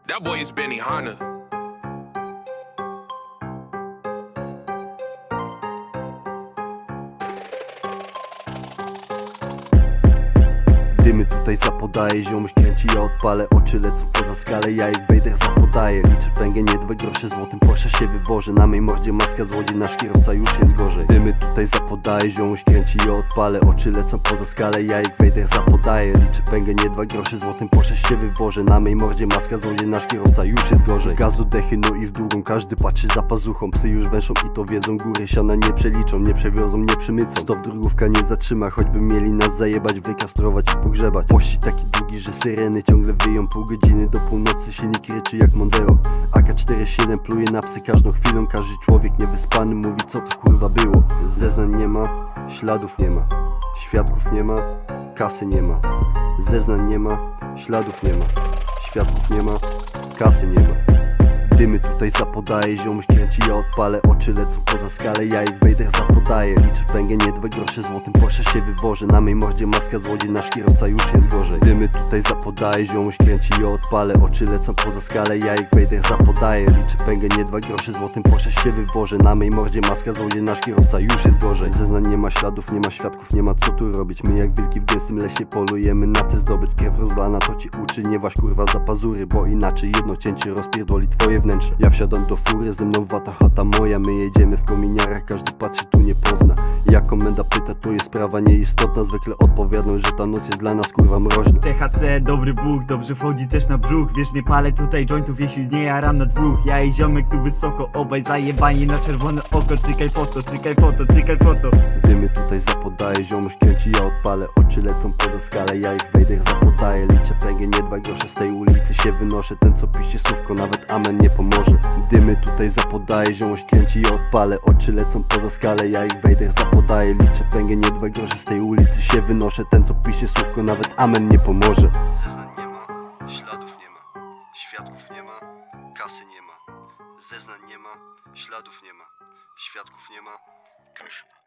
That boy is Benny Hanna. Dymy tutaj zapodaję, ziomuś kręci, ja odpalę. Oczy lecą poza skalę, ja jak Vader zapodaję. Liczę pęgę, nie 2 grosze, złotym Porsche się wywożę. Na mej mordzie maska złodziej, nasz kierowca już jest gorzej. Dymy tutaj zapodaję, ziomuś kręci, ja odpalę. Oczy lecą poza skalę, ja jak Vader zapodaję. Liczę pęgę, nie 2 grosze, złotym Porsche się wywożę. Na mej mordzie maska złodziej, nasz kierowca już jest gorzej. Gazu, dechy, no i w długą, każdy patrzy za pazuchą. Psy już węszą i to wiedzą, góry siana nie przeliczą. Nie przewiozą, nie przymycą, stop, drogówka nie zatrzyma. Choćby mieli nas zajebać, wykastrować i pogrzebać. Pościg taki długi, że syreny ciągle wyją. Pół godziny do północy silnik ryczy jak Mondeo. AK-47 pluje na psy każdą chwilą. Każdy człowiek niewyspany mówi, co to kurwa było. Zeznań nie ma, śladów nie ma, świadków nie ma, kasy nie ma. Zeznań nie ma, śladów nie ma, świadków nie ma, kasy nie ma. Dymy tutaj zapodaję, ziomuś kręci, ja odpalę. Oczy lecą poza skalę, ja jak Vader zapodaję. Liczę pęgę, nie 2 grosze, złotym Porsche się wywożę. Na mej mordzie maska złodziej, nasz kierowca już jest gorzej. Dymy tutaj zapodaję, ziomuś kręci, ja odpalę. Oczy lecą poza skalę, ja jak Vader zapodaję. Liczę pęgę, nie 2 grosze, złotym Porsche się wywożę. Na mej mordzie maska złodziej, nasz kierowca już jest gorzej. Zeznań nie ma, śladów nie ma, świadków nie ma, co tu robić. My jak wilki w gęstym lesie polujemy na tę zdobycz. Krew rozlana to ci uczy, nie waż kurwa za pazury, bo inaczej jedno cięcie rozpierdoli twoje wnętrze. Ja wsiadam do fury, ze mną wata, chata moja. My jedziemy w kominiarach, każdy patrzy, tu nie pozna. Jak komenda pyta, to jest sprawa nieistotna. Zwykle odpowiadam, że ta noc jest dla nas kurwa mroźna. THC, dobry Bóg, dobrze wchodzi też na brzuch. Wiesz, nie palę tutaj jointów, jeśli nie jaram na 2. Ja i ziomek tu wysoko, obaj zajebani na czerwone oko. Cykaj foto, cykaj foto, cykaj foto. Dymy tutaj zapodaję, ziomuś kręci, ja odpalę. Oczy lecą poza skalę, ja jak Vader zapodaję. Liczę pęgę, nie 2 grosze, z tej ulicy się wynoszę. Ten co pisze słówko, nawet amen nie pomoże. Dymy tutaj zapodaję, ziomuś kręci, ja odpalę. Oczy lecą poza skalę, ja jak Vader zapodaję. Liczę pęgę, nie 2 grosze, z tej ulicy się wynoszę. Ten co pisze słówko, nawet amen nie pomoże. Zeznań nie ma, śladów nie ma, świadków nie ma, kasy nie ma. Zeznań nie ma, śladów nie ma, świadków nie ma, kasy.